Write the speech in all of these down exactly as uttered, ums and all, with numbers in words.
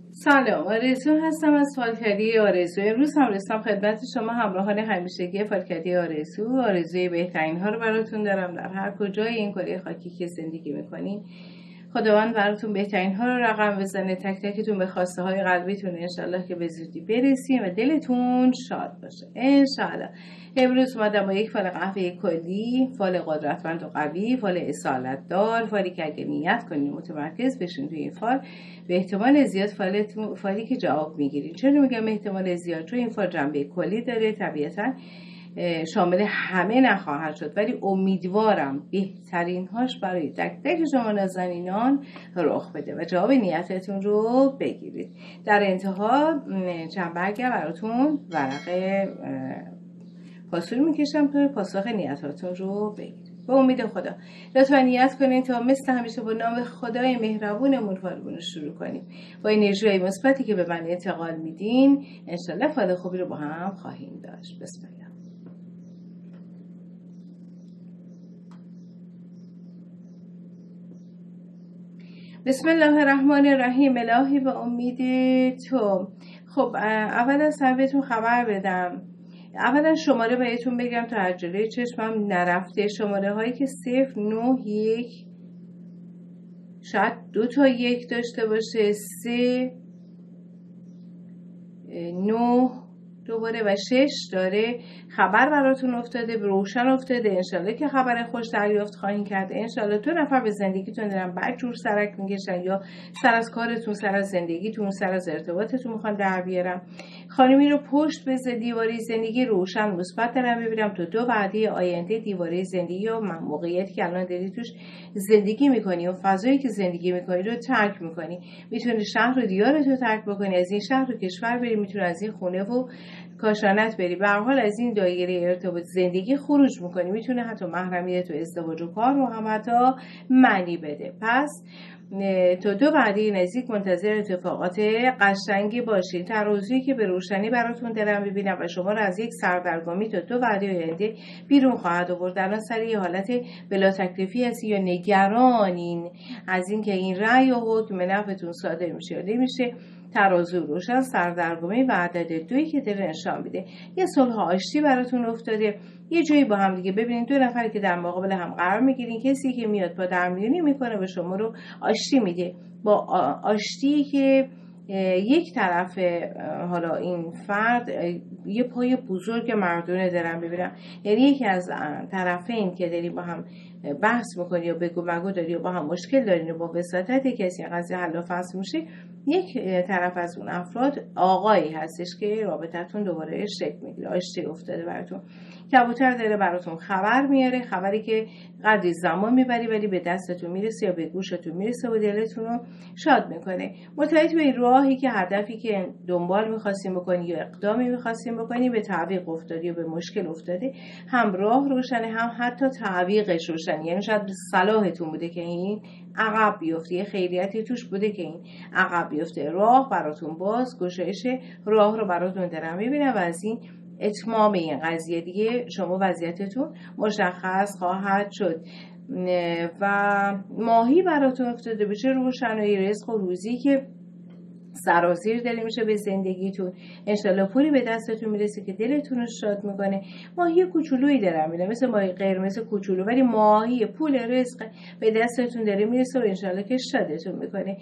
سلام، آرزو هستم از فالکدی آرزو. امروز هم رسیدم خدمت شما همراهان همیشگی فالکدی آرزو. آرزوی بهترین ها رو براتون دارم در هر کجای این کره خاکی که زندگی میکنین. خداوند براتون بهترین ها رو رقم بزنه، تک تکتون به خواسته های قلبیتون انشالله که به زودی برسیم و دلتون شاد باشه انشالله. امروز اومدم با یک فال قهوه کلی، فال قدرتمند و قوی، فال اصالت دار، فالی که اگه نیت کنین متمرکز بشین توی این فال به احتمال زیاد فالتون فالی که جواب میگیرین. چرا میگم احتمال زیاد؟ چون این فال جنبه کلی داره، طبیعتاً شامل همه نخواهد شد، ولی امیدوارم بهترین هاش برای تک تک شما نازنینان رخ بده و جواب نیتتون رو بگیرید. در انتها چند برگه براتون ورق پاسور میکشم تا پاسخ نیتاتون رو بگیرید. به امید خدا لطفا نیت کنید تا مثل همیشه با نام خدای مهربونمون فالمون رو شروع کنیم. با انرژی مثبتی که به من انتقال میدین انشالله فال خوبی رو با هم خواهیم داشت. بسم الله. بسم الله الرحمن الرحیم. الهی به امید تو. خب اول از همه بهتون خبر بدم، اولا شماره بهتون بگم تا از جلوی چشمم نرفته. شماره هایی که صفر نه یک، شاید دو تا یک داشته باشه، سه نه دوباره و شش داره. خبر براتون افتاده، روشن افتاده. انشالله که خبر خوش دریافت خواهید کرد. انشالله دو نفر به زندگیتون دارن بعد جور سرک میکشن، یا سر از کارتون، سر از زندگیتون، سر از ارتباطتون میخوان در بیارن. خانمی رو پشت به دیواره زندگی روشن مثبت دارم ببینم تا دو وعده آینده. دیواره زندگی و موقعیتی که الان داری توش زندگی میکنی و فضایی که زندگی میکنی رو ترک میکنی. میتونی شهر و دیارت رو ترک بکنی، از این شهر و کشور بری، میتونی از این خونه و کاشانت بری، به هر حال از این دایره ارتباط زندگی خروج میکنی. میتونه حتی محرمیت و ازدواج و کار رو هم حتی معنی بده. پس تا دو وعده نزدیک منتظر اتفاقات قشنگی باشین. ترازویی که به روشنی براتون دارم ببینم و شما رو از یک سردرگمی تا دو وعده آینده بیرون خواهد آورد. الان سر یه حالت بلا تکلیفی هستی یا نگرانین از این که این رأی و حکم نفعتون صادر میشه یا نمیشه. ترازو روشن، سردرگمی و عدد دویی که داره نشان میده یه صلح آشتی براتون افتاده. یه جایی با هم دیگه ببینید دو نفری که در مقابل هم قرار میگیرین، کسی که میاد با درمیانی میکنه و شما رو آشتی میده. با آشتی که یک طرف حالا این فرد یه پای بزرگ مردونه دارم ببینم، یعنی یکی از طرفین که داری با هم بحث میکنی یا بگو مگو داری یا با هم مشکل دارین و با وساطت کسی قضیه حل و فصل میشه، یک طرف از اون افراد آقایی هستش که رابطتون دوباره شکل میگیره، آشتی افتاده براتون. کبوتر داره براتون خبر میاره، خبری که قدری زمان میبری ولی به دستتون میرسه یا به گوشتون میرسه و دلتون رو شاد میکنه. مرتبط به این راهی که هدفی که دنبال میخواستیم بکنی یا اقدامی میخواستیم بکنی به تعویق افتادی و به مشکل افتاده، هم راه روشنه هم حتی تعویقش روشنه. یعنی شاید صلاحتون بوده که این عقب بیفته، یه خیریتی توش بوده که این عقب بیفته. راه براتون باز، گشایش راه رو براتون دارم میبینم و از این اتمام این قضیه دیگه شما وضعیتتون مشخص خواهد شد. و ماهی براتون افتاده بشه، روشنایی رزق و روزی که سرازیر داره میشه به زندگیتون. انشالله پولی به دستتون میرسه که دلتون رو شاد میکنه. ماهی کوچولویی دارم میده، مثل ماهی قرمز کوچولو، ولی ماهی پول رزق به دستتون داره میرسه و انشالله که شادتون میکنه.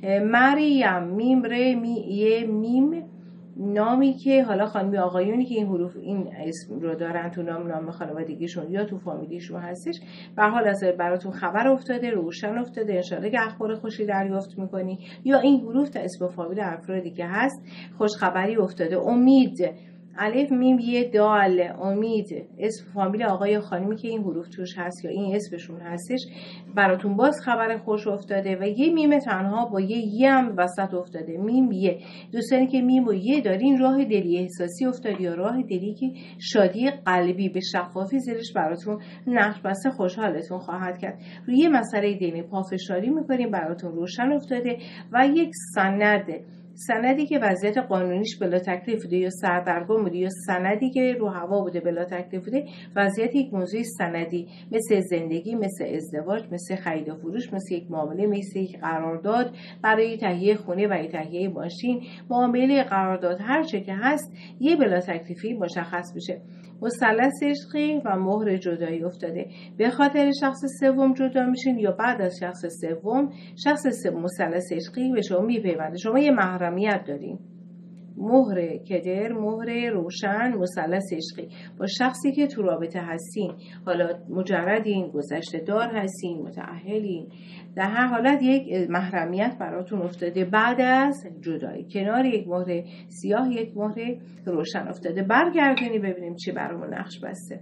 مریم، میم ر می یه میم، نامی که حالا خانمی آقایونی که این حروف این اسم رو دارن تو نام نام خانوادگیشون یا تو فامیلیشون هستش، به حال از براتون خبر افتاده، روشن افتاده. انشالله که اخبار خوشی دریافت میکنی یا این حروف تا اسم فامیل افرادی که هست خوش خبری افتاده. امید، الف میم یه دال، امید اسم فامیل آقای یا خانمی که این حروف توش هست یا این اسمشون هستش، براتون باز خبر خوش افتاده. و یه میم تنها با یه یه هم وسط افتاده، میم یه. دوستانی که میم و یه دارین راه دلی احساسی افتاده یا راه دلی که شادی قلبی به شفافی زیرش براتون نقش بسته خوشحالتون خواهد کرد. روی مسئله دینی پافشاری میکنیم، براتون روشن افتاده و یک سند سندی که وضعیت قانونیش بلا تکلیف بوده یا سردرگم بوده یا سندی که رو هوا بوده بلا تکلیف بوده، وضعیت یک موضوع سندی مثل زندگی، مثل ازدواج، مثل خرید و فروش، مثل یک معامله، مثل یک قرارداد برای تهیه خونه، برای تهیه ماشین، معامله قرارداد، هر چه که هست یه بلا تکلیفی مشخص بشه. مثلث عشقی و مهر جدایی افتاده. به خاطر شخص سوم جدا میشین یا بعد از شخص سوم شخص سوم مثلث عشقی به شما میپیونده. شما یه محرمیت دارین. مهر کدر، مهر روشن، مثلث عشقی با شخصی که تو رابطه هستین، حالا مجردین، گذشته دار هستین، متأهلین، در هر حالت یک محرمیت براتون افتاده بعد از جدایی. کنار یک مهر سیاه یک مهر روشن افتاده. برگردونی ببینیم چی برامون نقش بسته.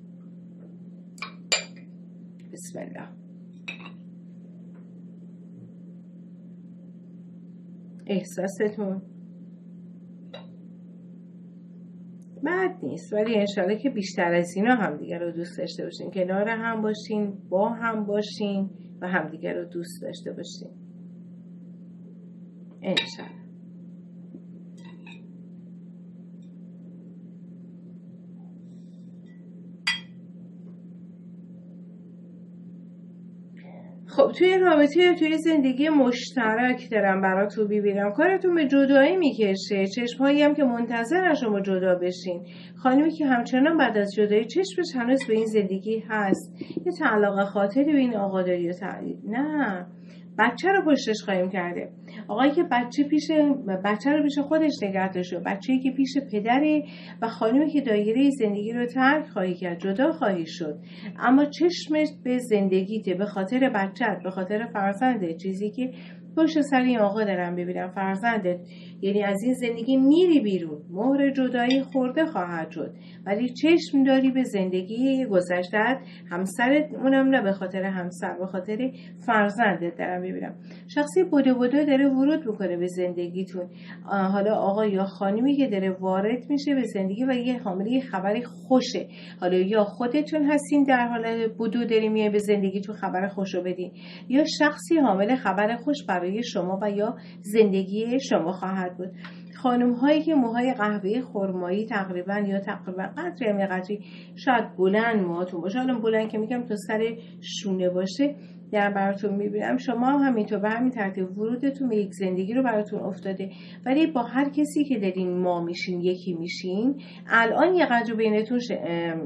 بسم الله. احساستون بد نیست، ولی انشالله که بیشتر از اینا همدیگر رو دوست داشته باشین، کنار هم باشین، با هم باشین و همدیگر رو دوست داشته باشین انشالله. خب توی رابطه، توی زندگی مشترک دارم براتون ببینم کارتون به جدایی میکشه. چشمهایی هم که منتظر شما جدا بشین. خانمی که همچنان بعد از جدایی چشمش هنوز به این زندگی هست، یه تعلق خاطری به این آقا داری یا تعلق نه، بچه رو پشتش خواهیم کرده. آقایی که بچه پیش بچه رو پیش خودش نگه داشته، بچه‌ای که پیش پدره و خانمی که دایره زندگی رو ترک خواهی کرد، جدا خواهی شد، اما چشمش به زندگیته، به خاطر بچه‌ت، به خاطر فرزنده، چیزی که پشت سر این آقا دارم ببینم، فرزندت. یعنی از این زندگی میری بیرون، مهر جدایی خورده خواهد شد، ولی چشم داری به زندگی گذشته‌ات، همسرت، اونم نه به خاطر همسر، به خاطر فرزندت دارم ببینم. شخصی بوده بوده داره ورود میکنه به زندگیتون، حالا آقا یا خانمی که داره وارد میشه به زندگی و یه حامله خبری خوشه. حالا یا خودتون هستین در حال بودو داری میای به زندگیتون خبر خوشو بدین، یا شخصی حامل خبر خوش برای شما و یا زندگی شما خواهد بود. خانم هایی که موهای قهوه‌ای خرمایی تقریبا یا تقریبا قدری هم قدری شاید بلند موهاتون باشه، حالا بلند که میگم تا سر شونه باشه در براتون میبینم. شما هم همینطور به همین ترتیب ورودتون به یک زندگی رو براتون افتاده، ولی با هر کسی که دارین ما میشین، یکی میشین، الان یه قدر بینتون ش...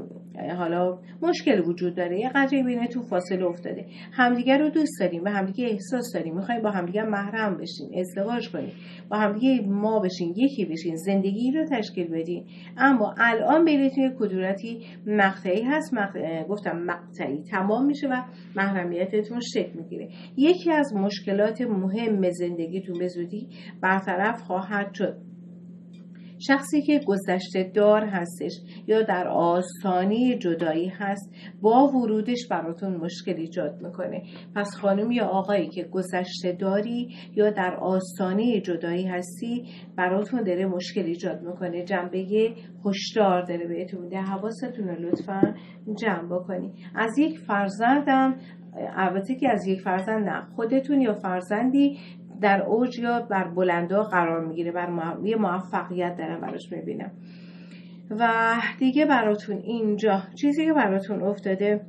حالا مشکل وجود داره، یه قدری بینتون فاصله افتاده. همدیگه رو دوست داریم و همدیگه احساس داریم، میخوایم با همدیگه محرم بشین، ازدواج کنیم، با همدیگه ما بشین، یکی بشین، زندگی رو تشکیل بدین، اما الان بینتون کدورتی مقطعی هست. مقطع... گفتم مقطعی تمام میشه و محرمیتتون شکل میگیره. یکی از مشکلات مهم زندگیتون به زودی برطرف خواهد شد. شخصی که گذشته دار هستش یا در آستانه جدایی هست، با ورودش براتون مشکل ایجاد میکنه. پس خانم یا آقایی که گذشته داری یا در آستانه جدایی هستی، براتون داره مشکل ایجاد میکنه. جنبه هشدار داره بهتون میده، حواستون رو لطفا جمع بکنی. از یک فرزندم، البته که از یک فرزند نه، خودتون یا فرزندی در اوج یا بر بلندا قرار میگیره، بر یه موفقیت دارم براش میبینم. و دیگه براتون اینجا چیزی که براتون افتاده،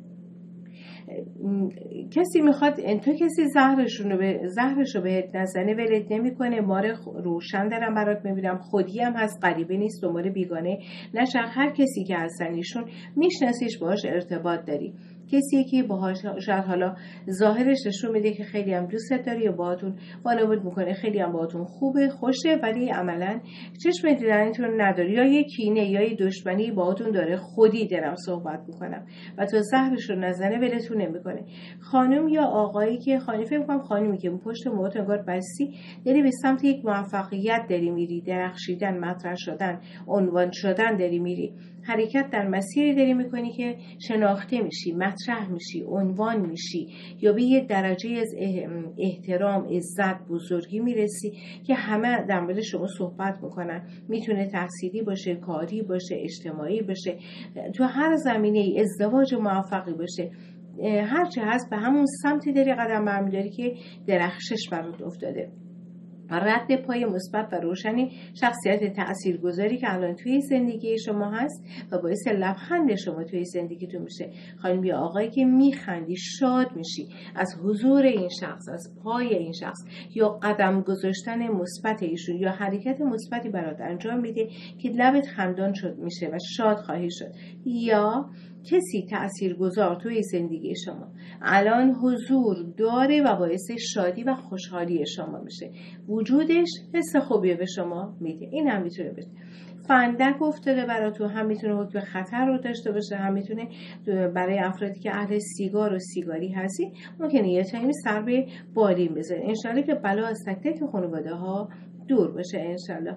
کسی میخواد تو کسی زهرشون رو به زهرش رو بهت نزنه ولت نمیکنه. مار روشن دارم برات میبینم، خودی هم هست، غریبه نیست، دنبال بیگانه نشه. هر کسی که هستن ایشون میشناسیش، باهاش ارتباط داری، کسی که باهاش شاید حالا ظاهرش نشون میده که خیلی هم دوستت داره یا باهاتون وانمود میکنه خیلی هم باهاتون خوبه، خوشه، ولی عملا چشم دیدنتون نداره، یا یه کینه یا یه دشمنی باهاتون داره. خودی دارم صحبت میکنم و تو زهرش رو نزنه ولتون نمیکنه. خانم یا آقایی که خانم، فکر میکنم خانمی که پشت موهات انگار بستی داری به سمت یک موفقیت داری میری، درخشیدن، مطرح شدن، عنوان شدن داری میری، حرکت در مسیری داری میکنی که شناخته میشی، مطرح میشی، عنوان میشی، یا به یه درجه از احترام، عزت، بزرگی میرسی که همه در مورد شما صحبت میکنن. میتونه تحصیلی باشه، کاری باشه، اجتماعی باشه، تو هر زمینه، ازدواج موفقی باشه، هرچه هست به همون سمتی داری قدم برمیداری که درخشش برات افتاده. رد پای مثبت و روشنی شخصیت تاثیرگذاری که الان توی زندگی شما هست و باعث لبخند شما توی زندگیتون میشه. خانم یا آقایی که میخندی، شاد میشی از حضور این شخص، از پای این شخص، یا قدم گذاشتن مثبت ایشون یا حرکت مثبتی برات انجام میده که لبت خندان شد میشه و شاد خواهی شد. یا کسی تاثیرگذار توی زندگی شما الان حضور داره و باعث شادی و خوشحالی شما میشه، وجودش حس خوبی به شما میده. این هم میتونه بشه فندک افتاده براتون، هم میتونه حکم خطر رو داشته باشه، هم میتونه برای افرادی که اهل سیگار و سیگاری هستی ممکنه یه تایمی سر به بالین بذارین. انشالله که بلا از تک تک خانواده ها دور باشه انشالله.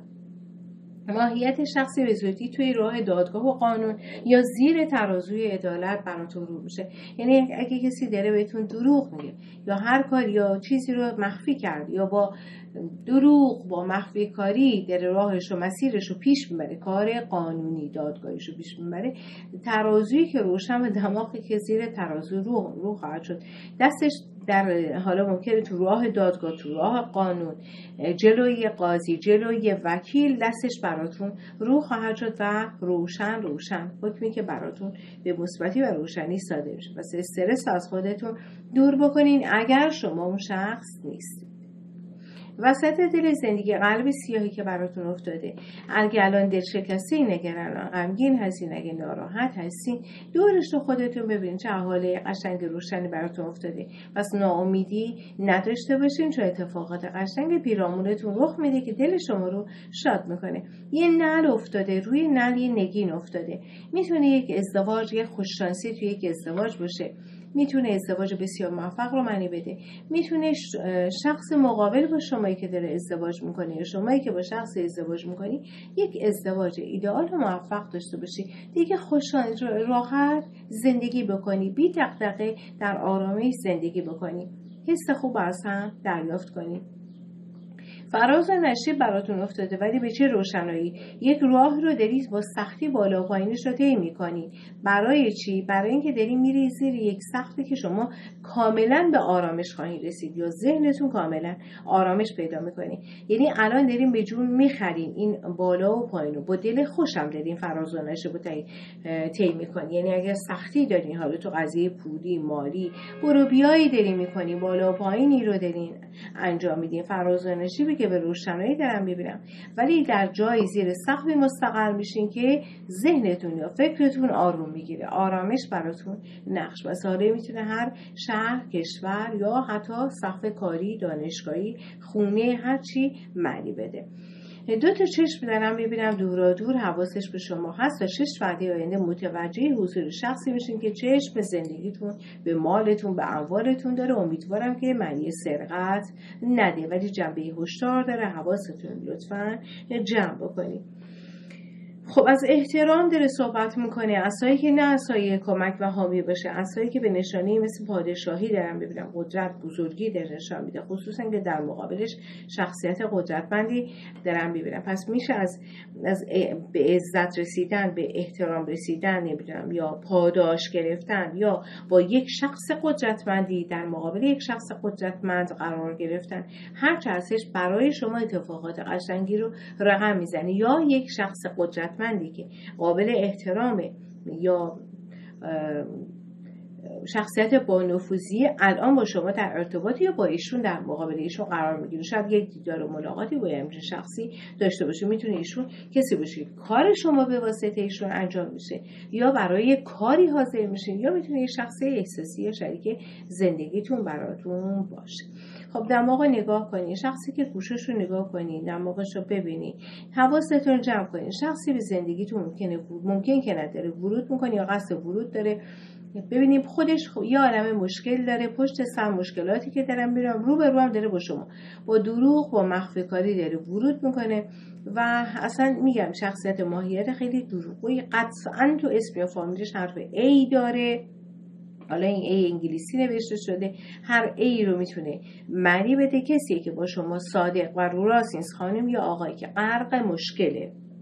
ماهیت شخصی به زودی توی راه دادگاه و قانون یا زیر ترازوی عدالت براتون رو میشه. یعنی اگه کسی داره بهتون دروغ میگه یا هر کار یا چیزی رو مخفی کرد یا با دروغ با مخفی کاری داره راهش و مسیرش رو پیش میبره، کار قانونی دادگاهیش رو پیش میبره، ترازویی که روشن و دماغی که زیر ترازو رو رو خواهد شد. دستش در حالا ممکنه تو راه دادگاه، تو راه قانون، جلوی قاضی، جلوی وکیل دستش براتون رو خواهد شد و روشن روشن حکمی که براتون به مثبتی و روشنی صادر میشه. پس استرس از خودتون دور بکنین اگر شما اون شخص نیست. وسط دل زندگی قلب سیاهی که براتون افتاده، اگه الان دل شکسته نگران غمگین هستین، اگه ناراحت هستین، دورش رو خودتون ببینین چه حاله قشنگ روشنی براتون افتاده. پس ناامیدی نداشته باشین، چون اتفاقات قشنگ پیرامونتون رخ میده که دل شما رو شاد میکنه. یه نل افتاده، روی نل یه نگین افتاده. میتونه یک ازدواج، یک خوششانسی توی یک ازدواج باشه، میتونه ازدواج بسیار موفق رو معنی بده، میتونه شخص مقابل با شمایی که داره ازدواج میکنه یا شمایی که با شخص ازدواج میکنی یک ازدواج ایدئال و موفق داشته باشی، دیگه خوشحال راحت زندگی بکنی، بی دغدغه در آرامش زندگی بکنی، حس خوب از هم دریافت کنی. فراز و نشیب براتون افتاده، ولی به چه روشنایی؟ یک راه رو دارید با سختی بالا و پایینش رو طی می‌کنید. برای چی؟ برای اینکه دارید میرید زیر یک سقفی که شما کاملا به آرامش خواهید رسید یا ذهنتون کاملا آرامش پیدا می‌کنه. یعنی الان دارین به جون می‌خرین این بالا و پایین رو، با دل خوشم دارین فراز و نشیب رو طی می‌کنید. یعنی اگر سختی دارین، حالا تو قضیه پولی، مالی، برو بیایی دارین می‌کنین، بالا و پایینی رو دارین انجام میدین، فراز و نشیبی که به روشنایی دارم میبینم، ولی در جایی زیر سقف مستقر میشین که ذهنتون یا فکرتون آروم میگیره، آرامش براتون نقش بس. حالا میتونه هر شهر، کشور یا حتی سقف کاری، دانشگاهی، خونه، هر چی معنی بده. دو تا چشم دارم میبینم دورا دور حواسش به شما هست و شش وعده آینده متوجه حضور شخصی میشین که چشم به زندگیتون، به مالتون، به اموالتون داره. امیدوارم که معنی سرقت نده، ولی جنبه هشدار داره، حواستون لطفاً جمع بکنید. خب از احترام داره صحبت میکنه، عصایی که نه عصای کمک و حامی باشه، عصایی که به نشانه مثل پادشاهی دارم ببینم، قدرت، بزرگی در نشان میده، خصوصا که در مقابلش شخصیت قدرتمندی دارم ببینم. پس میشه از از به عزت رسیدن، به احترام رسیدن، نمیدونم، یا پاداش گرفتن یا با یک شخص قدرتمندی در مقابل یک شخص قدرتمند قرار گرفتن، هر چه هستش برای شما اتفاقات قشنگی رو رقم میزنه. یا یک شخص قدرت مندی که قابل احترامه یا شخصیت با نفوذی الان با شما در ارتباطی یا با ایشون در مقابل ایشون قرار میگیره. شاید یک دیدار و ملاقاتی با همچین شخصی داشته باشه. میتونه ایشون کسی باشه کار شما به واسطه ایشون انجام میشه یا برای کاری حاضر میشین، یا میتونه یک شخص احساسی یا شریک زندگیتون براتون باشه. خب دماغو نگاه کنین، شخصی که گوشش رو نگاه کنین، دماغش رو ببینین، حواستون جمع کنین. شخصی به زندگیتون ممکنه ممکن که نداره ورود میکنه یا قصد ورود داره، ببینیم خودش خب یه عالمه مشکل داره، پشت سر مشکلاتی که دارم میرم رو به رو هم داره با شما با دروغ، با مخفی کاری داره ورود میکنه و اصلا میگم شخصیت ماهیت خیلی دروغگویی، قطعا تو اسم یا فامیلش حرف ای داره. حالا این ای انگلیسی نوشته شده، هر ای رو میتونه معنی بده. کسیه که با شما صادق و رو راست نیست، خانم یا آقایی که غرق مشکله،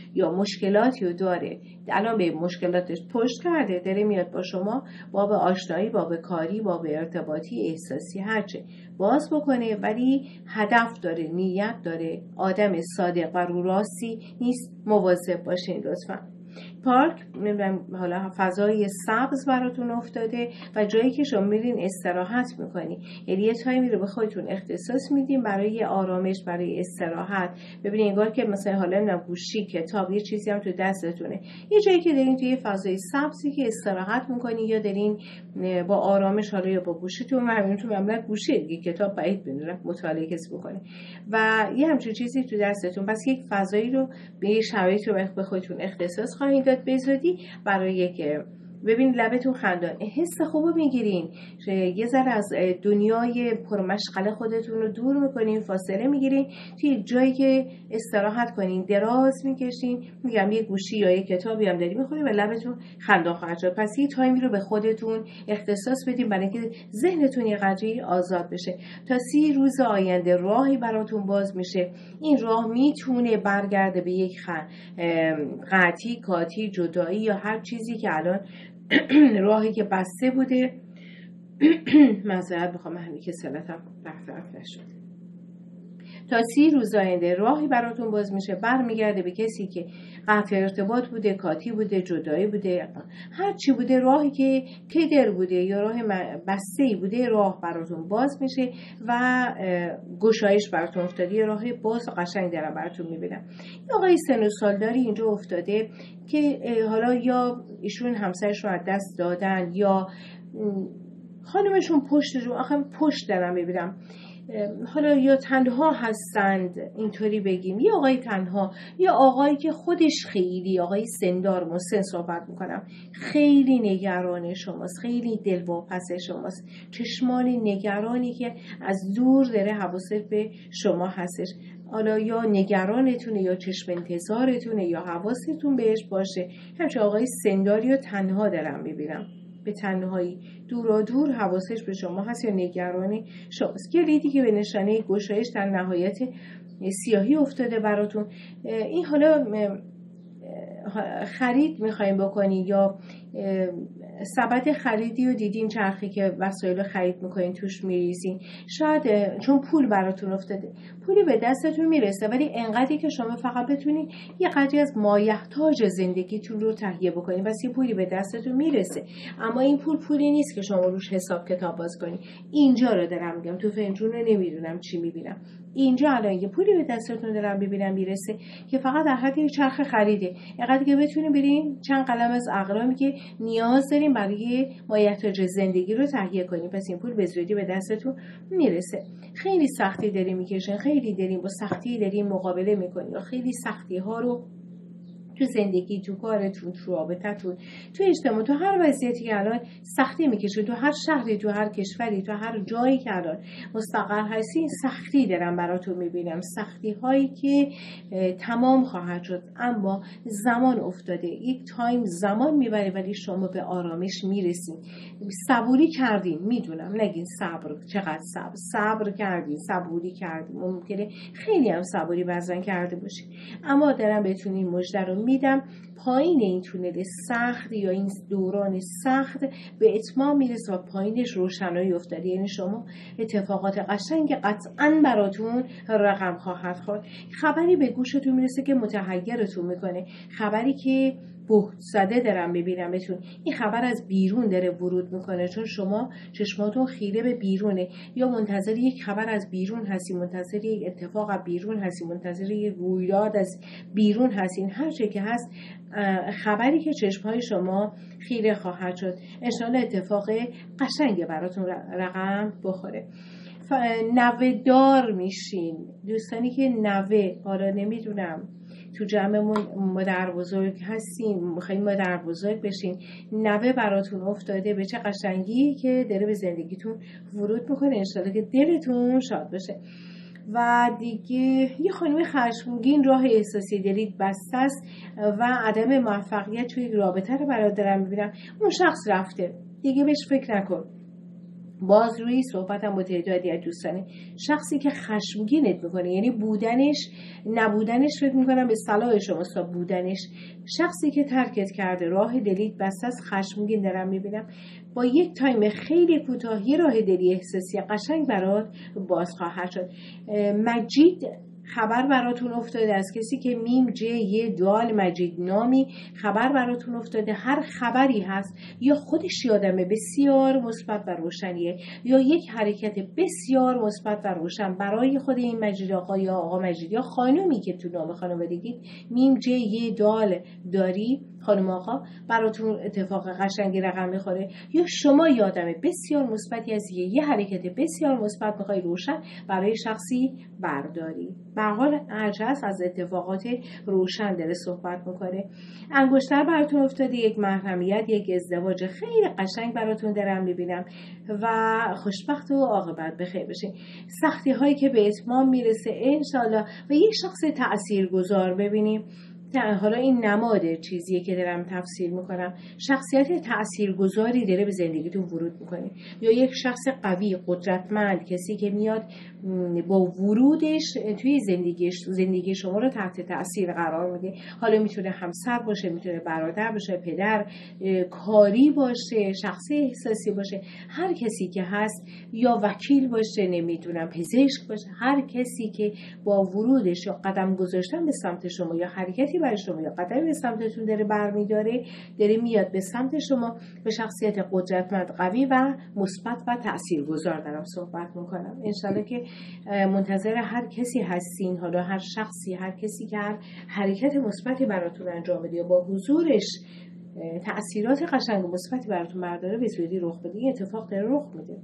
یا مشکلاتی رو داره، الان به مشکلاتش پشت کرده، داره میاد با شما باب آشنایی، باب کاری، باب ارتباطی، احساسی، هرچه باز بکنه، ولی هدف داره، نیت داره، آدم صادق و رو راستی نیست. مواظب باشین لطفا. پارک، حالا فضای سبز براتون افتاده و جایی که شما میرین استراحت میکنی، یعنی یه تایمی رو به خودتون اختصاص میدین برای آرامش، برای استراحت. ببینید انگار که مثلا حالا نم گوشی، کتاب، یه چیزی هم تو دستتونه، یه جایی که دارین توی فضای سبزی که استراحت میکنی، یا دارین با آرامش، حالا یا با گوشیتون، همین تو معمولا گوشی دیگه، کتاب بعید بدونه مطالعه کسی بکنه و یه همچین چیزی تو دستتون، پس یک فضایی رو به شرایط رو به خودتون اختصاص خواهید داد بذاری برای که ببین لبتون خندان، حس خوبو میگیرین، یه ذره از دنیای پرمشغله خودتون رو دور میکنین، فاصله میگیرین، توی جایی که استراحت کنین، دراز میکشین، میگم یه گوشی یا یه کتابی هم داری میخونین و لبتون خندان خواهد شد. پس یه تایمی رو به خودتون اختصاص بدین برای اینکه ذهنتون یه قدری آزاد بشه. تا سی روز آینده راهی براتون باز میشه. این راه میتونه برگرده به یک قطعی، کاتی، جدایی یا هر چیزی که الان راهی که بسته بوده. معذرت میخوام، همین که سلطم رفت نشد. تا سی روز آینده راهی براتون باز میشه، برمیگرده به کسی که قطع ارتباط بوده، کاتی بوده، جدایی بوده، هر چی بوده، راهی که کدر بوده یا راه بسته‌ای بوده، راه براتون باز میشه و گشایش براتون افتاده، راه باز و قشنگ دارم براتون میبینم. یه آقای سن و سالداری اینجا افتاده که حالا یا ایشون همسرش رو از دست دادن یا خانمشون پشت رو آخه پشت دارم میبینم، حالا یا تنها هستند، اینطوری بگیم، یا آقای تنها، یا آقایی که خودش خیلی آقای سندار مسن صحبت میکنم، خیلی نگران شماست، خیلی دلواپس شماست، چشمانی نگرانی که از دور داره حواست به شما هستش، حالا یا نگرانتونه یا چشم انتظارتونه یا حواستون بهش باشه. همچه آقای سنداری رو تنها دارم میبینم، به تنهایی، دورا دور حواسش به شما هست یا نگرانی شماست. کلیدی که به نشانه گشایش در نهایت سیاهی افتاده براتون. این حالا خرید میخوایم بکنین یا سبد خریدی رو دیدین، چرخی که وسایل خرید میکنین توش میریزین، شاید چون پول براتون افتاده، پولی به دستتون میرسه، ولی انقدری که شما فقط بتونین یه قدری از مایحتاج زندگیتون رو تهیه بکنین، بس یه پولی به دستتون میرسه، اما این پول پولی نیست که شما روش حساب کتاب باز کنین. اینجا رو دارم میگم، تو فنجون رو نمیدونم چی میبینم، اینجا الان یه پولی به دستتون دارم ببینم میرسه که فقط در حد یه چرخ خریده، اینقدر که بتونین برین چند قلم از اقلامی که نیاز دارین برای مایحتاج زندگی رو تهیه کنین، پس این پول به زودی به دستتون میرسه. خیلی سختی دارین میکشین، خیلی دارین با سختی دارین مقابله میکنین یا خیلی سختی ها رو تو زندگی، تو کارتون، تو رابطتون، تو اجتماع، تو هر وضعیتی که الان سختی میکشید، تو هر شهری، تو هر کشوری، تو هر جایی که الان مستقر هستی، سختی دارم براتون میبینم، سختی هایی که تمام خواهد شد، اما زمان افتاده، یک تایم زمان میبره ولی شما به آرامش میرسید. صبوری کردین، میدونم نگین صبر، چقدر صبر صبر کردین، صبوری کردین، ممکنه خیلی هم صبوری بعضن کرده باشین، اما دارم بهتون این مژده رو میدم، پایین این تونل سخت یا این دوران سخت به اتمام میرسه و پایینش روشنایی افتاده، یعنی شما اتفاقات قشنگ قطعاً براتون رقم خواهد خورد. خبری به گوشتون میرسه که متحیرتون میکنه، خبری که بهت زده دارم ببینم بهتون، این خبر از بیرون داره ورود میکنه، چون شما چشماتون خیره به بیرونه، یا منتظر یک خبر از بیرون هستی، منتظر یک اتفاق از بیرون هستی، منتظر یک رویداد از بیرون هستین، هر چه که هست خبری که چشمهای شما خیره خواهد شد، انشاءالله اتفاق قشنگ براتون رقم بخوره. نوه دار میشین، دوستانی که نوه، حالا نمیدونم تو جمعمون مادر بزرگ هستین، میخواین مادر بزرگ بشین، نوه براتون افتاده، به چه قشنگی که داره به زندگیتون ورود میکنه، انشالله که دلتون شاد بشه. و دیگه یه خانم خشمگین، راه احساسی دلید بسته است و عدم موفقیت توی رابطه رو برات دارم میبینم، اون شخص رفته دیگه، بهش فکر نکن، باز روی صحبتم با تعدادی از دوستانه، شخصی که خشمگینت میکنه، یعنی بودنش نبودنش فکر میکنم به صلاح شماست تا بودنش، شخصی که ترکت کرده، راه دلیت بسته است، خشمگین دارم میبینم، با یک تایم خیلی کوتاهی راه دلی احساسی قشنگ برات باز خواهد شد. مجید خبر براتون افتاده از کسی که میم ج ی دال مجید نامی، خبر براتون افتاده. هر خبری هست یا خودش یادم بسیار مثبت و روشنیه یا یک حرکت بسیار مثبت و روشن برای خود این مجید آقا یا آقا مجید یا خانومی که تو نام خانوادگی میم ج ی دال داری، خانم آقا براتون اتفاق قشنگی رقم میخوره یا شما یادم بسیار مثبتی از یه, یه حرکت بسیار مثبت میخوای روشن برای شخصی برداری. به هر حال هرچه هست از اتفاقات روشن داره صحبت میکنه. انگشتر براتون افتاده، یک محرمیت، یک ازدواج خیلی قشنگ براتون دارم میبینم و خوشبخت و عاقبت بخیر بشین. سختی هایی که به اتمام میرسه انشالله و یک شخص تاثیرگذار ببینیم. حالا این نماد چیزیه که دارم تفسیر میکنم، شخصیت تاثیرگذاری داره به زندگیتون ورود میکنه یا یک شخص قوی قدرتمند، کسی که میاد با ورودش توی زندگیش زندگی شما رو تحت تاثیر قرار میده. حالا میتونه همسر باشه، میتونه برادر باشه، پدر، کاری باشه، شخص احساسی باشه، هر کسی که هست، یا وکیل باشه، نمیدونم پزشک باشه، هر کسی که با ورودش یا قدم گذاشتن به سمت شما یا حرکتی برای شما یا قدمی به سمتتون داره برمیداره، داره میاد به سمت شما، به شخصیت قدرتمند، قوی و مثبت و تاثیرگذار دارم صحبت میکنم. انشالله که منتظر هر کسی هستین، حالا هر شخصی، هر کسی که هر حرکت مثبتی براتون انجام بده یا با حضورش تأثیرات قشنگ و مثبتی براتون برداره به زودی رخ بده. این اتفاق داره رخ میده.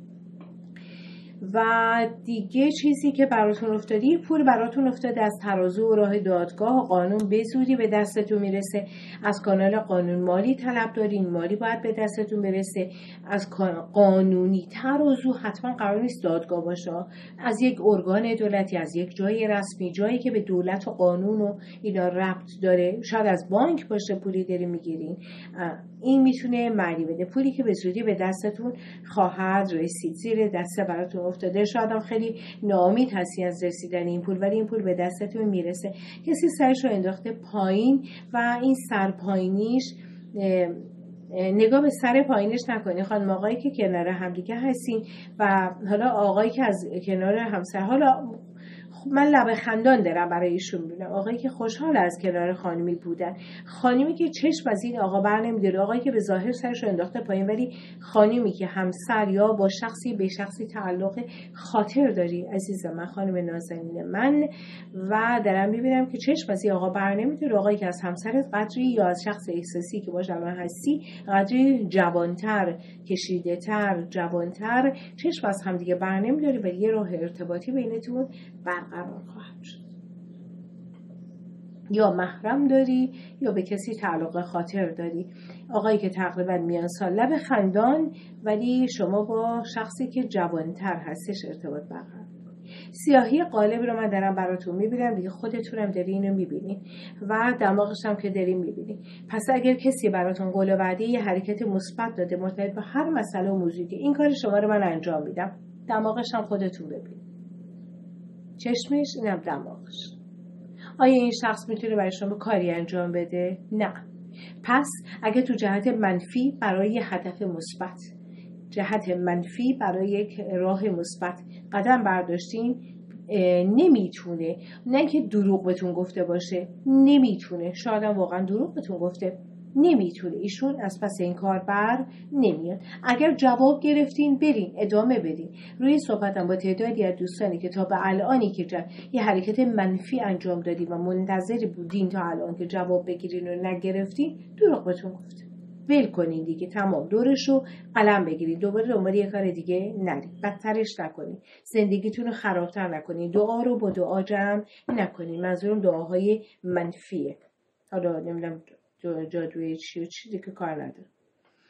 و دیگه چیزی که براتون افتاده، پول براتون افتاده از ترازو و راه دادگاه و قانون به زودی به دستتون میرسه. از کانال قانون مالی طلب دارین، مالی باید به دستتون برسه. از قانونی ترازو حتما قرار نیست دادگاه باشه، از یک ارگان دولتی، از یک جای رسمی، جایی که به دولت و قانون و اینا ربط داره، شاید از بانک باشه پولی داری میگیرین، این میتونه معنی بده. پولی که به زودی به دستتون خواهد رسید، زیر دست براتون افتاده. شاید هم خیلی ناامید هستی از رسیدن این پول، ولی این پول به دستتون میرسه. کسی سرش رو انداخته پایین و این سر پایینیش، نگاه به سر پایینش نکنید. خانم آقایی که کنار همدیگه هستین و حالا آقایی که از کنار همسر، حالا من لب خندان دارم برای ایشون میبینم، آقایی که خوشحال از کنار خانمی بودن، خانمی که چشم از این آقا بر نمیداره، آقایی که به ظاهر سرش رو انداخته پایین ولی خانمی که همسر یا با شخصی به شخصی تعلق خاطر داری عزیزم من، خانم نازنین من، و دارم میبینم که چشم از این آقا بر نمیداره، آقایی که از همسرت قدری یا از شخص احساسی که باش الان هستی قدری جوانتر، کشیده تر، جوانتر، چشم از همدیگه بر نمیداره و یه راه ارتباطی بینتون برقرار خواهد شد. یا محرم داری یا به کسی تعلق خاطر داری. آقایی که تقریبا میان سال، لب خندان، ولی شما با شخصی که جوانتر هستش ارتباط برقرار. سیاهی قالب رو من دارم براتون میبینم دیگه، خودتونم داری اینو میبینی و دماغش هم که داری میبینی. پس اگر کسی براتون قول و وعده یه حرکت مثبت داده مرتبط به هر مسئله و موضوعی که این کار شما رو من انجام میدم، دماغش هم خودتون ببین، چشمش اینم دماغش. آیا این شخص میتونه برای شما کاری انجام بده؟ نه. پس اگه تو جهت منفی برای یه هدف مثبت، جهت منفی برای یک راه مثبت قدم برداشتین، نمیتونه، نه که دروغ بهتون گفته باشه، نمیتونه، شاید هم واقعا دروغ بهتون گفته، نمیتونه، ایشون از پس این کار بر نمیاد. اگر جواب گرفتین برین ادامه بدین. روی صحبتم با تعدادی از دوستانی که تا به الانی که جا... یه حرکت منفی انجام دادین و منتظر بودین تا الان که جواب بگیرین و نگرفتین، دروغ بهتون گفته. ول کنین دیگه، تمام، دورشو قلم بگیرید، دوباره دنبال یه کار دیگه نرید، بدترش نکنین، زندگیتون رو خرابتر نکنین، دعا رو با دعا جمع نکنین. منظورم دعاهای منفیه، حالا نمیدونم جادوی چی و چی دیگه کار نداره.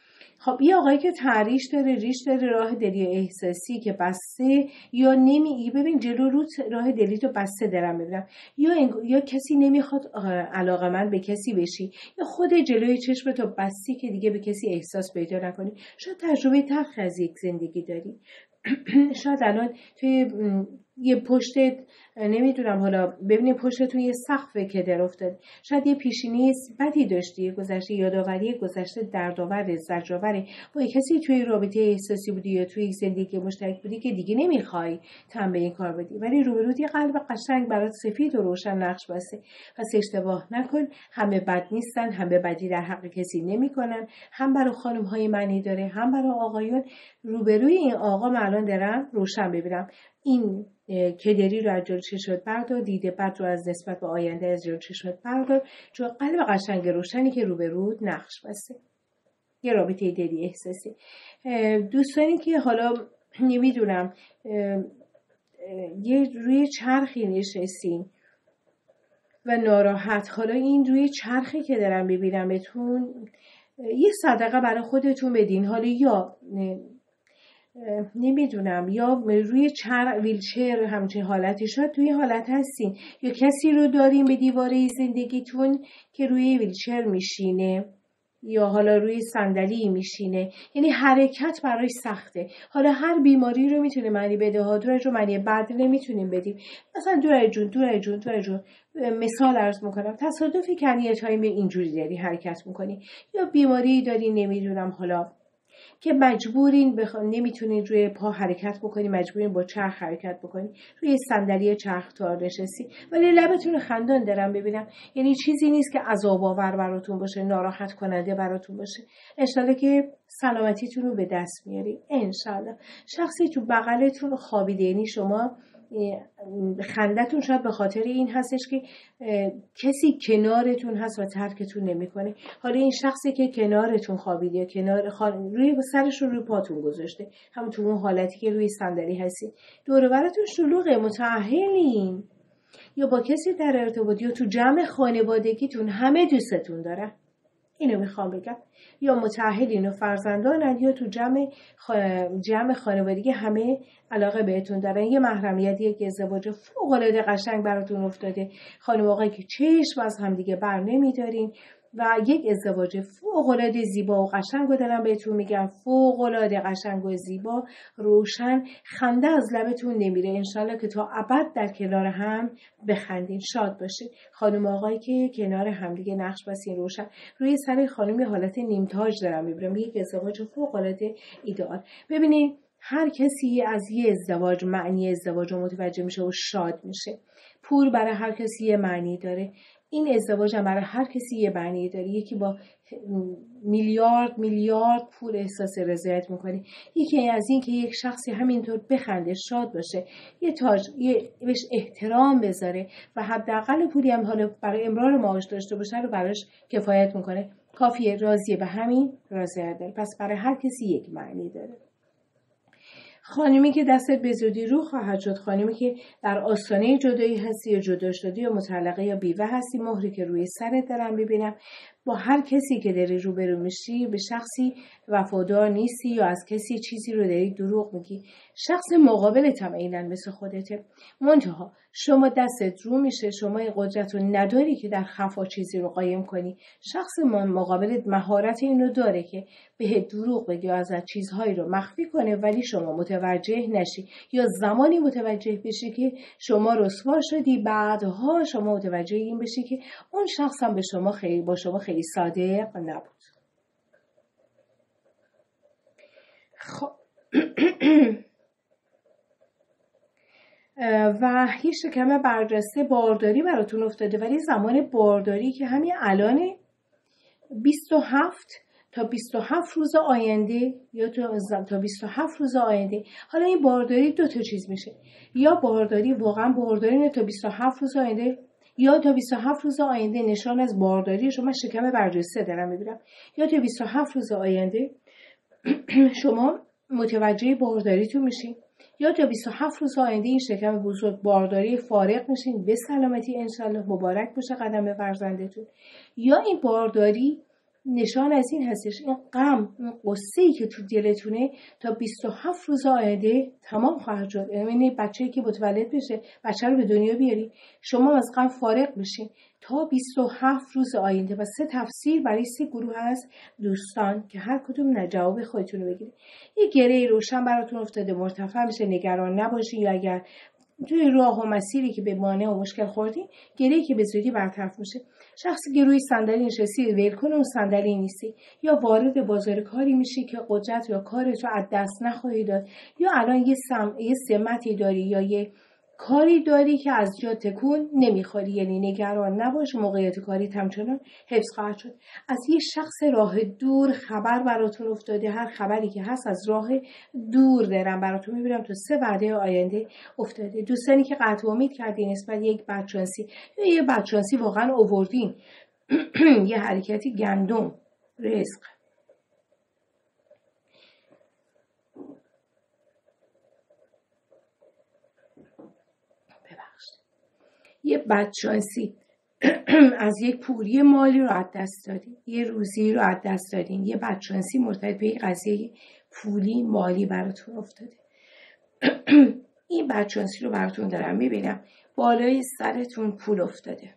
خب یه آقایی که تعریش داره، ریش داره، راه دلی احساسی که بسته یا نمی ببین جلو رو راه دلی تو بسته دارم ببینم، یا یا کسی نمیخواد علاقه‌مند به کسی بشی، یا خود جلوی چشم تو بستی که دیگه به کسی احساس پیدا نکنی. شاید تجربه تلخ از یک زندگی داری. شاید الان توی یه پشتت نمیدونم، حالا ببینی پشتتون یه سقفه که در افتاد، شاید یه پیشینی بدی داشتی، یه گذشته یادآوری گذشته دردآور زجرآور با کسی توی رابطه احساسی بودی یا توی زندگی مشترک بودی که دیگه نمیخوای تن به این کار بدی، ولی روبروت یه قلب قشنگ برات سفید و روشن نقش بسته. پس اشتباه نکن، همه بد نیستن، همه بدی در حق کسی نمیکنن، هم برای خانم های معنی داره هم برای آقایون. روبروی این آقا من الان دارم روشن ببینم، این کدری رو از جلو چشمت بردار، دیده بد رو از نسبت به آینده از جلو چشمت بردار، چون قلب قشنگ روشنی که روبرود نقش بسته. یه رابطه دلی احساسی. دوستانی که حالا نمیدونم یه روی چرخی نشستین و ناراحت، حالا این روی چرخی که دارم ببینم بهتون یه صدقه برای خودتون بدین، حالا یا نمیدونم یا روی چر ویلچر همچین حالتی، شاید توی حالت هستین یا کسی رو دارین به دیواره زندگیتون که روی ویلچر میشینه یا حالا روی صندلی میشینه، یعنی حرکت برای سخته. حالا هر بیماری رو میتونه معنی بده ها، دور جو معنی بد نمیتونیم بدیم. مثلا دور جون دور جون دور جون مثال عرض میکنم، تصادفی کنی یه تایم اینجوری داری حرکت میکنی، یا بیماری داری نمیدونم حالا که مجبورین بخوان نمیتونین روی پا حرکت بکنی، مجبورین با چرخ حرکت بکنی، روی صندلی چرخ تار نشستی ولی لبتون خندان دارم ببینم، یعنی چیزی نیست که عذاب آور براتون باشه، ناراحت کننده براتون باشه. انشالله که سلامتیتون رو به دست میاری. انشالله شخصی تو بغلتون خوابیده، یعنی شما خندتون شاید به خاطر این هستش که کسی کنارتون هست و ترکتون نمیکنه. حالا این شخصی که کنارتون خوابیده یا کنار خان... روی سرش رو روی پاتون گذاشته، همون تو اون حالتی که روی صندلی هستی، دور و براتون شلوغه، متأهلین یا با کسی در ارتباط یا تو جمع خانوادگیتون همه دوستتون دارن، اینو میخوام بگم، یا متأهلین و فرزندانن یا تو جمع خ... جمع خانوادگی همه علاقه بهتون دارن، یه محرمیت، یک ازدواج فوق‌العاده قشنگ براتون افتاده، خانم آقایی که چشم از هم دیگه بر نمیدارین و یک ازدواج فوق‌العاده زیبا و قشنگ رو دارم بهتون میگم، فوق‌العاده قشنگ و زیبا، روشن، خنده از لبتون نمیره. انشالله که تا ابد در کنار هم بخندین، شاد باشین. خانم آقایی که کنار هم دیگه نقش بسین، روشن، روی سر خانم یه حالت نیمتاج دارم میبینم، یک ازدواج فوق‌العاده ایدئال. ببینید هر کسی از یه ازدواج معنی ازدواج رو متوجه میشه و شاد میشه. پول برای هر کسی یه معنی داره، این ازدواج هم برای هر کسی یه معنی داره. یکی با میلیارد میلیارد پول احساس رضایت میکنه، یکی از این که یک شخصی همینطور بخنده، شاد باشه، یه تاج یه بهش احترام بذاره و حداقل پولی هم حالا برای امرار معاش داشته باشه رو براش کفایت میکنه، کافیه، راضیه به همین رضایت داره. پس برای هر کسی یک معنی داره. خانمی که دستت به زودی رو خواهد شد، خانمی که در آستانه جدایی هستی یا جدا شدی یا مطلقه یا بیوه هستی، مهری که روی سرت دارم ببینم. با هر کسی که داری روبرو میشی به شخصی وفادار نیستی یا از کسی چیزی رو داری دروغ میگی، شخص مقابلت هم عیناً مثل خودته، منتها شما دستت رو میشه، شما این قدرت رو نداری که در خفا چیزی رو قایم کنی. شخص مقابلت مهارت اینو داره که به دروغ بگی یا از چیزهایی رو مخفی کنه ولی شما متوجه نشی، یا زمانی متوجه بشی که شما رسوا شدی، بعدها شما متوجه این بشی که اون شخص هم به شما خیلی با شما خیلی صادق نبود. خب و یه شکم برجسته بارداری براتون افتاده، ولی زمان بارداری که همین الانه، بیست و هفت تا بیست و هفت روز آینده یا تا بیست و هفت روز آینده. حالا این بارداری دو تا چیز میشه، یا بارداری واقعا بارداری نه تا بیست و هفت روز آینده، یا تا بیست و هفت روز آینده نشان از بارداری شما شکم برجسته دارم میبینم، یا تا بیست و هفت روز آینده شما متوجه بارداریتون میشین، یا تا بیست و هفت روز آینده این شکم بزرگ بارداری فارغ میشین به سلامتی، انشالله مبارک باشه قدم فرزندتون. یا این بارداری نشان از این هستش این غم، این قصه‌ای که تو دلتونه تا بیست و هفت روز آینده تمام خواهد شد. یعنی بچه‌ای که متولد بشه، بچه رو به دنیا بیاری، شما از غم فارغ بشین تا بیست و هفت روز آینده. و سه تفسیر برای سه گروه هست دوستان که هر کدوم نه جواب خودتون رو بگیرید. یه گره روشن براتون افتاده، مرتفع میشه، نگران نباشید. یا اگر توی راه و مسیری که به مانع و مشکل خوردی، گره‌ای که به زودی برطرف میشه. شخصی که روی صندلی نشستی ول کن اون صندلی نیستی، یا وارد بازار کاری میشی که قدرت یا کارت رو از دست نخواهی داد، یا الان یه سم یه سمتی داری یا یه کاری داری که از جا تکون نمیخوری. یعنی نگران نباش، موقعیت کاری همچنان حفظ خواهد شد. از یه شخص راه دور خبر براتون افتاده. هر خبری که هست از راه دور دارم براتون میبینم تو سه وعده آینده افتاده. دوستانی که قطع امید کردین نسبت یک بدشانسی یا یه بدشانسی واقعا آوردین یه حرکتی گندم رزق، یه بدشانسی از یک پولی مالی رو از دست دادین، یه روزی رو از دست دادین، یه بدشانسی مرتبط به یک قضیه پولی مالی براتون افتاده. این بدشانسی رو براتون دارم میبینم. بالای سرتون پول افتاده.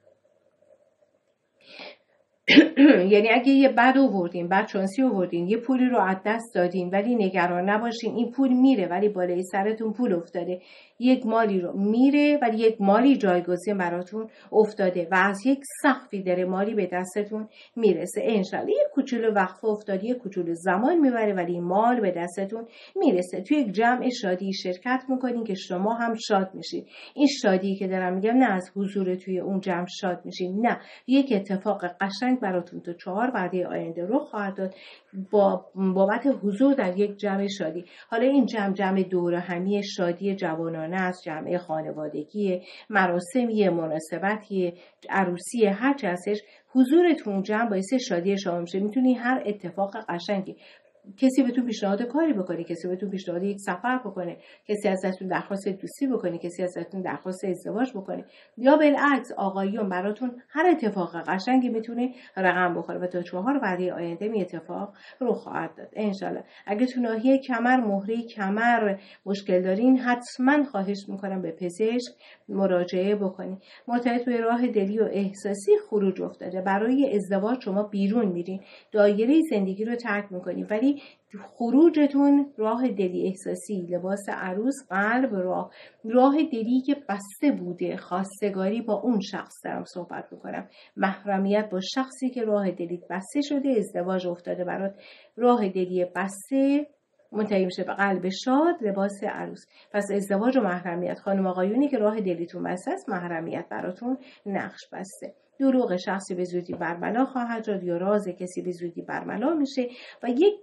یعنی اگه یه بد آوردین، بد شانسی آوردین، یه پولی رو از دست دادین، ولی نگران نباشین این پول میره، ولی بالای سرتون پول افتاده. یک مالی رو میره ولی یک مالی جایگزین براتون افتاده و از یک سقفی داره مالی به دستتون میرسه. انشالله یک کوچولو وقفه افتاده، یک کوچولو زمان میبره ولی مال به دستتون میرسه. توی یک جمع شادی شرکت میکنین که شما هم شاد میشین. این شادی که دارم میگم نه از حضور توی اون جمع شاد میشین، نه، یک اتفاق قشنگ براتون تو چهار وعده آینده رو خواهد داد با بابت حضور در یک جمع شادی. حالا این جمع جمع دور همی شادی جوانانه است، جمع خانوادگی، مراسمی، مناسبتی، عروسی، هر چه هستش، حضورتون جمع باعث شادی شما میشه. میتونی هر اتفاق قشنگی، کسی بهتون پیشنهاد کاری بکنه، کسی بهتون پیشنهاد یک سفر بکنه، کسی ازتون درخواست دوستی بکنه، کسی ازتون درخواست ازدواج بکنه، یا بالعکس آقایون براتون هر اتفاق قشنگی میتونه رقم بخوره و تا چهار وعده آینده می اتفاق رو خواهد داد انشالله. اگه تو ناحیه کمر، مهره کمر مشکل دارین، حتما خواهش میکنم به پزشک مراجعه بکنین. مرتبط به راه دلی و احساسی خروج افتاده. برای ازدواج شما بیرون میرین، دایره زندگی رو ترک میکنین، ولی خروجتون راه دلی احساسی، لباس عروس، قلب، راه راه دلی که بسته بوده، خواستگاری با اون شخص دارم صحبت میکنم، محرمیت با شخصی که راه دلی بسته شده، ازدواج افتاده برات، راه دلی بسته منتهی میشه به قلب شاد، لباس عروس. پس ازدواج و محرمیت، خانم آقایونی که راه دلیتون بسته است، محرمیت براتون نقش بسته. دروغ شخصی به زودی برملا خواهد شد یا راز کسی به زودی برملا میشه و یک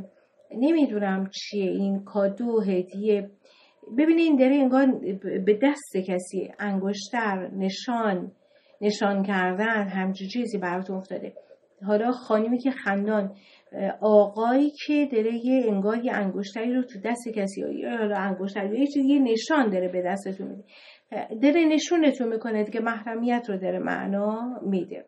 نمیدونم چیه این کادو هدیه. ببینین داره انگار به دست کسی انگشتر نشان نشان کردن همچین چیزی براتون افتاده. حالا خانمی که خندان، آقایی که داره یه انگار یه انگشتری رو تو دست کسی یا حالا انگشتری یه چیزی یه نشان داره به دستتون میده، داره نشونتون میکنه که محرمیت رو داره معنا میده.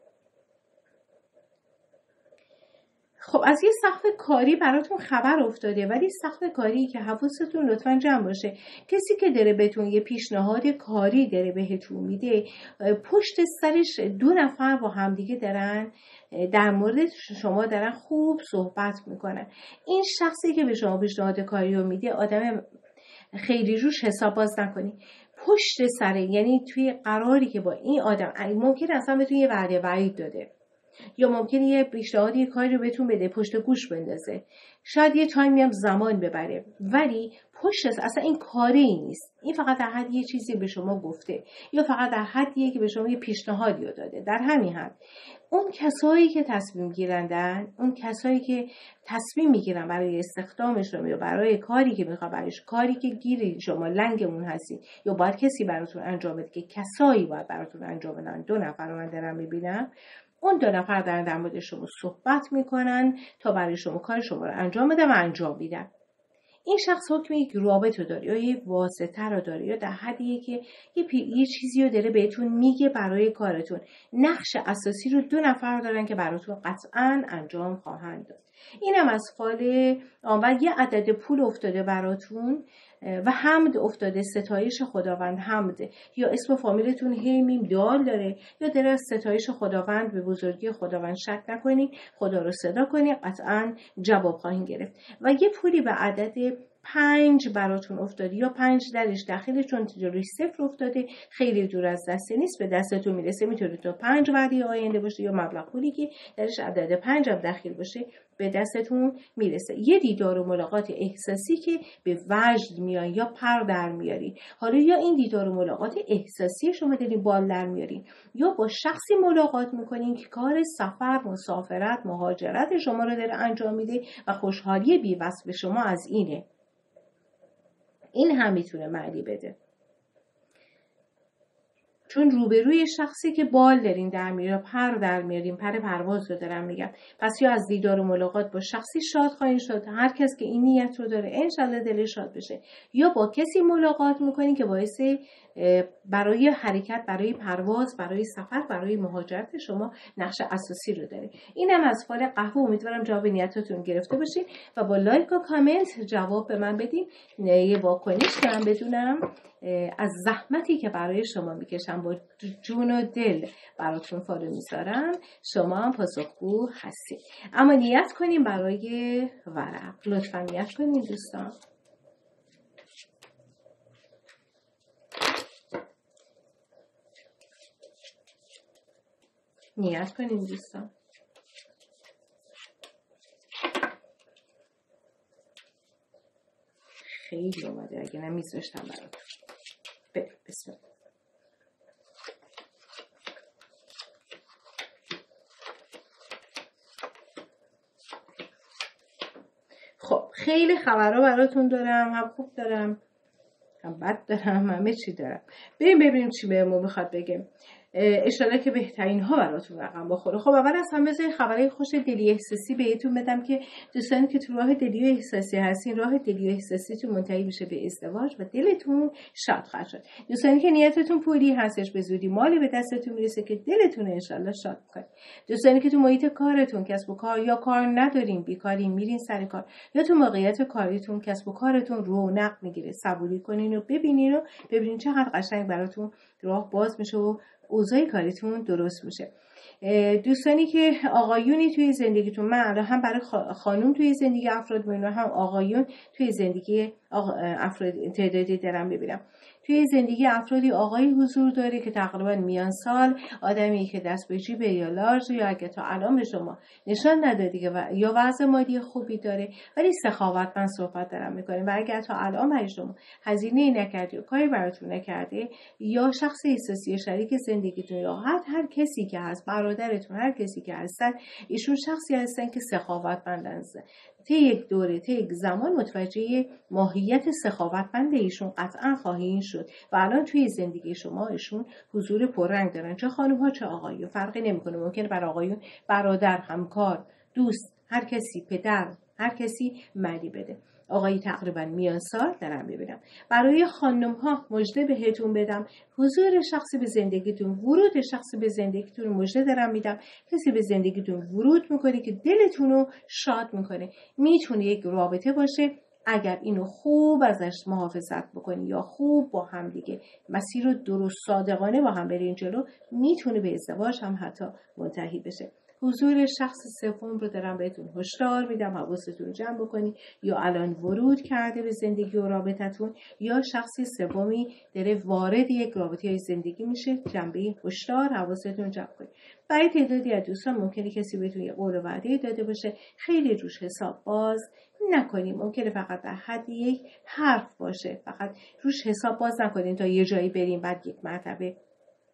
خب از یه سقف کاری براتون خبر افتاده، ولی سقف کاری که حواستون لطفاً جمع باشه. کسی که داره بهتون یه پیشنهاد کاری داره بهتون میده، پشت سرش دو نفر با همدیگه دارن در مورد شما دارن خوب صحبت میکنن. این شخصی که به شما پیشنهاد کاری رو میده آدم خیلی روش حساب باز نکنی. پشت سره، یعنی توی قراری که با این آدم ممکن اصلا بهتون یه وعده وعید داده یا ممکنه یه پیشنهادی کاری رو بهتون بده پشت گوش بندازه، شاید یه تایمی هم زمان ببره، ولی پشت اصلا این کاری نیست. این فقط در حد یه چیزی به شما گفته یا فقط در حدیه که به شما یه پیشنهادی رو داده. در همین حد اون کسایی که تصمیم گیرندن، اون کسایی که تصمیم میگیرن برای استخدام شما یا برای کاری که میخواد برایش، کاری که گیری شما لنگمون هستید یا باید کسی براتون انجام بده که کسایی باید براتون انجام بدن، دو نفر رو من دارم میبینم، اون دو نفر دارن در مورد شما صحبت میکنن تا برای شما کار شما رو انجام بده و انجام میدن. این شخص حکم یک رابطه داره یا یک واسطه رو داره یا در حدیه که یه, پی... یه چیزی رو داره بهتون میگه برای کارتون. نقش اساسی رو دو نفر دارن که براتون قطعاً انجام خواهند داد. اینم از فال آن. یه عدد پول افتاده براتون و حمد افتاده، ستایش خداوند حمد، یا اسم فامیلتون هی میم دال داره یا داره از ستایش خداوند به بزرگی خداوند شک نکنید، خدا رو صدا کنید، قطعاً جواب خواهید گرفت. و یه پولی به عدد پنج براتون افتاده یا پنج درش داخل، چون جلوی صفر افتاده خیلی دور از دست نیست، به دستتون میرسه. میتونه تو پنج وعده آینده باشه یا مبلغ پولی که درش عدد پنج هم داخل باشه به دستتون میرسه. یه دیدار و ملاقات احساسی که به وجد میان یا پر در میارین. حالا یا این دیدار و ملاقات احساسی شما دارین بال در میارین یا با شخصی ملاقات میکنین که کار سفر، مسافرت، مهاجرت شما رو داره انجام میده و خوشحالی بی‌وصف شما از اینه. این هم میتونه معنی بده، چون روبروی شخصی که بال دارین در میارین، پر در میارین، پر پرواز رو دارم میگم. پس یا از دیدار و ملاقات با شخصی شاد خواهید شد، هر کس که این نیت رو داره انشالله دلش شاد بشه، یا با کسی ملاقات میکنین که باعث برای حرکت، برای پرواز، برای سفر، برای مهاجرت شما نقش اساسی رو داره. اینم از فال قهوه. امیدوارم جواب نیتاتون گرفته باشین و با لایک و کامنت جواب به من بدین. یه واکنش که من بدونم از زحمتی که برای شما میکشم، با جون و دل براتون فالو میذارم، شما هم پاسخگو هستید. اما نیت کنیم برای ورق. لطفا نیت کنیم دوستان. نیت کنیم دوستان. خیلی اومده، اگه نمیذاشتم براتون. بسم الله. خب خیلی خبرها براتون دارم، هم خوب دارم هم بد دارم، همه چی دارم. بریم ببینیم چی بهمون میخواد بگه. اشاره که بهترین ها براتون رقم بخوره. خب اول از همه بذارید خبرهای خوش دلی احساسی بهتون بدم که دوستانی که تو راه دلی احساسی هستین، راه دلی احساسیتون منتهی میشه به ازدواج و دلتون شاد خواهد شد. دوستانی که نیتتون پولی هستش، به زودی مالی به دستتون میرسه که دلتون انشالله شاد کنه. دوستانی که تو محیط کارتون کسب و کار یا کار ندارین، بیکارین، میرین سر کار، یا تو موقعیت کاریتون کسب و کارتون رونق میگیره، صبوری کنین و ببینین و ببینین چقدر قشنگ براتون راه باز میشه و اوضاع کاریتون درست میشه. دوستانی که آقایونی توی زندگیتون، من الان هم برای خانم توی زندگی افراد میبینم، هم آقایون توی زندگی افراد تعدادی دارم ببینم. توی زندگی افرادی آقایی حضور داره که تقریبا میان سال، آدمی که دست به جیبه یا لارژ یا اگه تا الان به شما نشان ندادی که و... یا وضع مادی خوبی داره ولی سخاوتمند صحبت دارم میکنه و اگه تا الان برای شما هزینه نکردی و کاری براتون نکرده، یا شخص احساسی شریک زندگیتون یا هر هر کسی که هست، برادرتون، هر کسی که هستن، ایشون شخصی هستن که سخاوتمندن. طی یک دوره، طی یک زمان متوجه ماهیت سخاوتمند ایشون قطعا خواهید شد و الان توی زندگی شما ایشون حضور پررنگ دارن، چه خانم ها چه آقایون، فرقی نمیکنه. ممکنه برای آقایون برادر، همکار، دوست، هر کسی، پدر، هر کسی مالی بده. آقایی تقریبا میان سال دارم ببینم. برای خانم ها مژده بهتون بدم، حضور شخصی به زندگیتون، ورود شخصی به زندگیتون مژده دارم میدم. کسی به زندگیتون ورود میکنه که دلتون رو شاد میکنه. میتونه یک رابطه باشه، اگر اینو خوب ازش محافظت بکنی یا خوب با هم دیگه مسیر رو درست صادقانه با هم برین جلو، میتونه به ازدواج هم حتی منتهی بشه. حضور شخص سوم رو دارم بهتون هشدار میدم، حواستون جمع بکنی، یا الان ورود کرده به زندگی و رابطتون یا شخصی سومی داره وارد یک رابطه های زندگی میشه. جنبه هشدار، حواستون جمع کنی. برای تعدادی از دوستان ممکنه کسی بهتون یه قول و وعده داده باشه، خیلی روش حساب باز نکنیم. ممکنه فقط در حد یک حرف باشه، فقط روش حساب باز نکنیم تا یه جایی بریم بعد یک مرتبه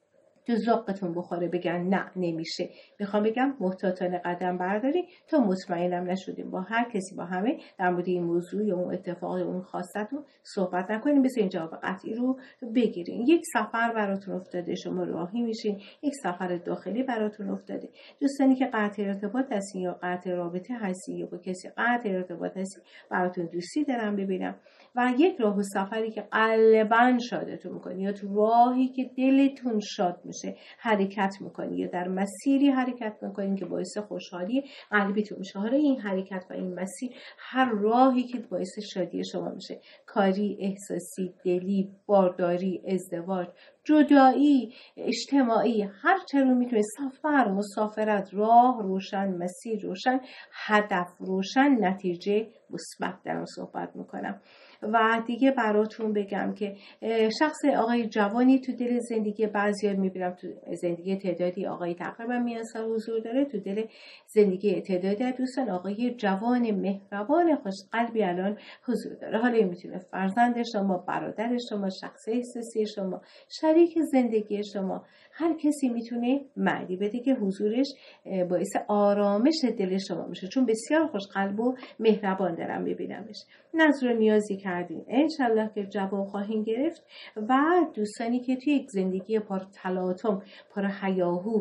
تو ذوقتون بخوره بگن نه نمیشه. میخوام بگم محتاطانه قدم برداری تا مطمئنم نشدیم با هر کسی با همه در مورد این موضوع یا اون اتفاق یا اون خواستتون صحبت نکنیم، مثل این جواب قطعی رو بگیرین. یک سفر براتون افتاده، شما راهی میشین، یک سفر داخلی براتون افتاده، دوستانی که قطع ارتباط هستین یا قطع رابطه هستین یا با کسی قطع ارتباط هستین براتون دوستی دارم ببینم و یک راه و سفری که قلباً شادتون میکنه یا تو راهی که دلتون شاد میشه حرکت میکنی یا در مسیری حرکت میکنین که باعث خوشحالی قلبیتون میشه. حالا این حرکت و این مسیر هر راهی که باعث شادی شما میشه، کاری، احساسی، دلی، بارداری، ازدواج، جدایی، اجتماعی، هر چه رو میتونه، سفر، مسافرت، راه روشن، مسیر روشن، هدف روشن، نتیجه مثبت دارم صحبت میکنم. و دیگه براتون بگم که شخص آقای جوانی تو دل زندگی بعضیا میبینم تو زندگی تعدادی آقای تقریبا میان سال حضور داره، تو دل زندگی تعدادی دوستان آقای جوان مهربان خوش قلبی الان حضور داره. حالا این میتونه فرزند شما، برادر شما، شخص احساسی شما، شریک زندگی شما، هر کسی میتونه معنی بده که حضورش باعث آرامش دل شما میشه، چون بسیار خوش قلب و مهربان دارم میبینمش. نظر نیازی کردین انشالله که جواب خواهیم گرفت. و دوستانی که توی یک زندگی پر تلاطم، پر هیاهو،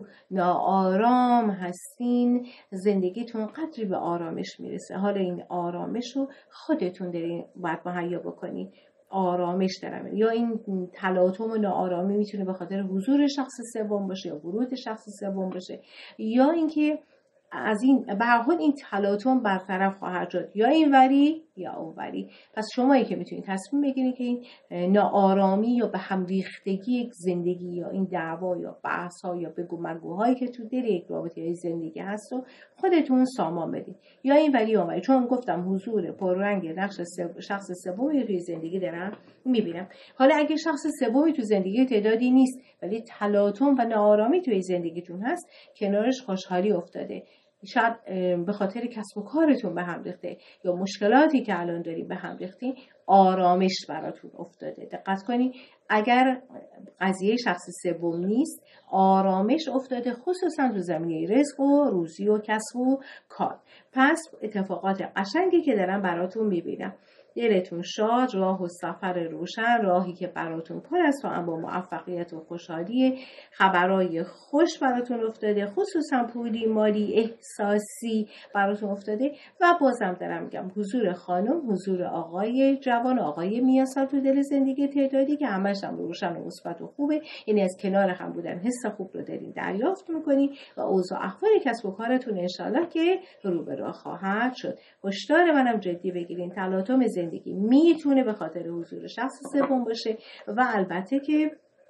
ناآرام هستین، زندگیتون قدری به آرامش میرسه. حالا این آرامش رو خودتون دارین باید مهیا بکنین. آرامش دارم یا این تلاطم و ناآرامی میتونه به خاطر حضور شخص سوم باشه یا ورود شخص سوم باشه، یا اینکه از این به هر حال این تلاطم برطرف خواهد شد، یا این وری یا اون وری. پس شمایی که میتونید تصمیم بگیرید که این ناآرامی یا به هم ریختگی یک زندگی یا این دعوا یا بحث ها یا بگو مگوهایی که تو دل یک رابطه یا زندگی هست و خودتون سامان بدید، یا این وری یا اون وری. چون گفتم حضور پررنگ نقش شخص سومی توی زندگی دارم میبینم. حالا اگه شخص سومی تو زندگی تعدادی نیست ولی تلاطم و ناآرامی توی زندگیتون هست، کنارش خوشحالی افتاده، شاید به خاطر کسب و کارتون به هم ریخته یا مشکلاتی که الان دارید به هم ریختین، آرامش براتون افتاده. دقت کنید اگر قضیه شخص سوم نیست، آرامش افتاده، خصوصا تو زمینه رزق و روزی و کسب و کار. پس اتفاقات قشنگی که دارم براتون میبینم. دلتون شاد، راه و سفر روشن، راهی که براتون پر است و اما موفقیت و خوشحالی، خبرای خوش براتون افتاده، خصوصا پولی، مالی، احساسی براتون افتاده. و بازم دارم میگم حضور خانم، حضور آقای جوان، آقای میانسال تو دل زندگی تعدادی که همش هم روشن و مثبت و خوبه، یعنی از کنار هم بودن حس خوب رو دارین دریافت میکنین و اوضاع احوال کسب و کارتون انشالله که رو به راه خواهد شد. هشدار منم جدی بگیرین، تلاطم زندگی میتونه به خاطر حضور شخص سوم باشه و البته که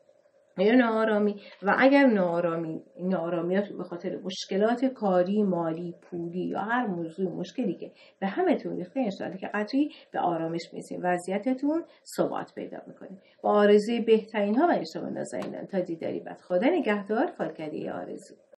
یا ناآرامی، و اگر ناآرامی ناآرامیات به خاطر مشکلات کاری، مالی، پولی یا هر موضوع مشکلی که به همتون ریخته، انشالله که قطعی به آرامش میرسین، وضعیتتون ثبات پیدا میکنه. با آرزوی بهترین ها و اشتباه نازنینان تا دیداری بعد، خدا نگهدار. فالکدی آرزو.